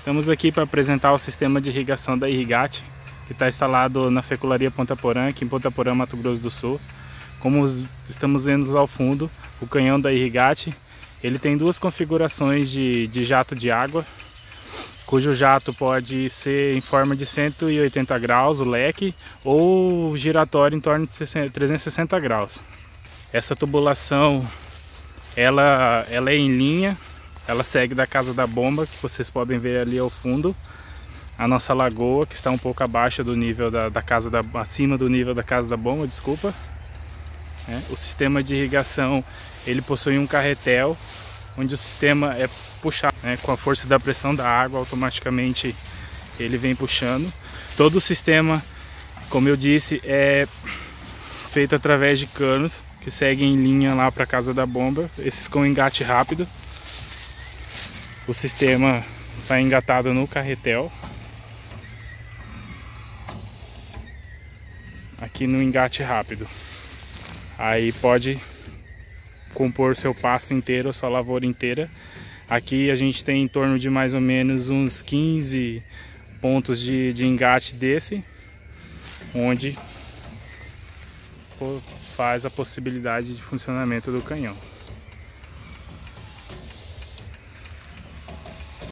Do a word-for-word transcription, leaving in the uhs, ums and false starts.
Estamos aqui para apresentar o sistema de irrigação da Irrigate, que está instalado na Fecularia Ponta Porã, aqui em Ponta Porã, Mato Grosso do Sul. Como estamos vendo ao fundo, o canhão da Irrigate, ele tem duas configurações de, de jato de água, cujo jato pode ser em forma de cento e oitenta graus, o leque, ou giratório em torno de trezentos e sessenta graus. Essa tubulação, ela, ela é em linha, ela segue da casa da bomba, que vocês podem ver ali ao fundo, a nossa lagoa, que está um pouco abaixo do nível da, da casa da, acima do nível da casa da bomba, desculpa. É, o sistema de irrigação, ele possui um carretel, onde o sistema é puxado, né, com a força da pressão da água, automaticamente ele vem puxando. Todo o sistema, como eu disse, é feito através de canos que seguem em linha lá para a casa da bomba, esses com engate rápido. O sistema está engatado no carretel, aqui no engate rápido. Aí pode compor seu pasto inteiro, sua lavoura inteira. Aqui a gente tem em torno de mais ou menos uns quinze pontos de, de engate desse, onde faz a possibilidade de funcionamento do canhão.